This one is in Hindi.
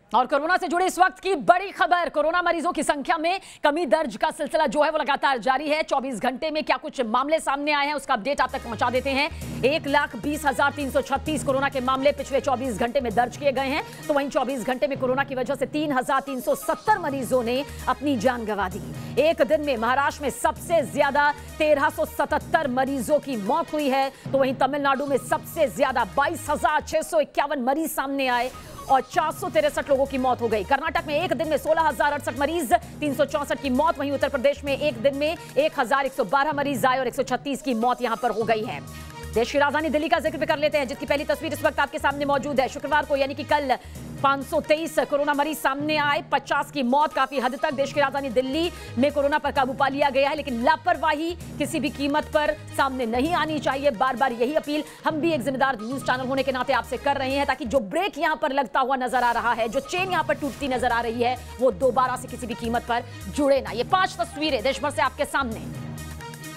और कोरोना से जुड़े इस वक्त की बड़ी खबर, कोरोना मरीजों की संख्या में कमी दर्ज का सिलसिला जो है वो लगातार जारी है। 24 घंटे में क्या कुछ मामले सामने आए हैं उसका अपडेट आप तक पहुंचा देते हैं। 1,20,336 कोरोना के मामले पिछले 24 घंटे में दर्ज किए गए हैं। तो वहीं 24 घंटे में कोरोना की वजह से 3,370 मरीजों ने अपनी जान गंवा दी। एक दिन में महाराष्ट्र में सबसे ज्यादा 1,377 मरीजों की मौत हुई है। तो वहीं तमिलनाडु में सबसे ज्यादा 22,651 मरीज सामने आए और 463 लोगों की मौत हो गई। कर्नाटक में एक दिन में 16,068 मरीज, 364 की मौत। वहीं उत्तर प्रदेश में एक दिन में 1,112 मरीज आए और 136 की मौत यहां पर हो गई है। देश की राजधानी दिल्ली का जिक्र भी कर लेते हैं, जिसकी पहली तस्वीर इस वक्त आपके सामने मौजूद है। शुक्रवार को यानी कि कल 523 कोरोना मरीज सामने आए, 50 की मौत। काफी हद तक देश की राजधानी दिल्ली में कोरोना पर काबू पा लिया गया है, लेकिन लापरवाही किसी भी कीमत पर सामने नहीं आनी चाहिए। बार बार यही अपील हम भी एक जिम्मेदार न्यूज चैनल होने के नाते आपसे कर रहे हैं, ताकि जो ब्रेक यहां पर लगता हुआ नजर आ रहा है, जो चेन यहां पर टूटती नजर आ रही है, वो दोबारा से किसी भी कीमत पर जुड़े ना। ये 5 तस्वीरें देश भर से आपके सामने।